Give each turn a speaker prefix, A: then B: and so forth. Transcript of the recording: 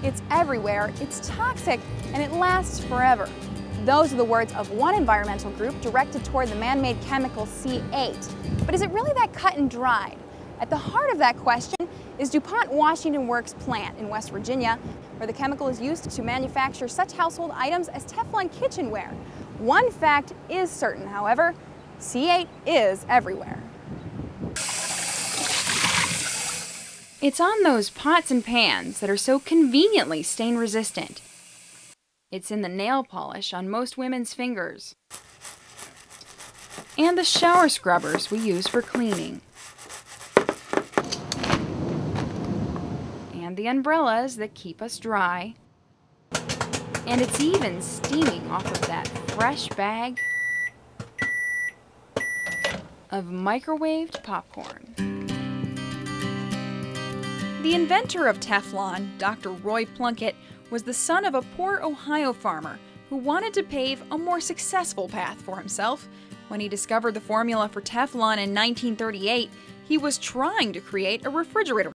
A: It's everywhere, it's toxic, and it lasts forever. Those are the words of one environmental group directed toward the man-made chemical C8. But is it really that cut and dried? At the heart of that question is DuPont Washington Works plant in West Virginia, where the chemical is used to manufacture such household items as Teflon kitchenware. One fact is certain, however, C8 is everywhere. It's on those pots and pans that are so conveniently stain resistant. It's in the nail polish on most women's fingers. And the shower scrubbers we use for cleaning. And the umbrellas that keep us dry. And it's even steaming off of that fresh bag of microwaved popcorn. The inventor of Teflon, Dr. Roy Plunkett, was the son of a poor Ohio farmer who wanted to pave a more successful path for himself. When he discovered the formula for Teflon in 1938, he was trying to create a refrigerator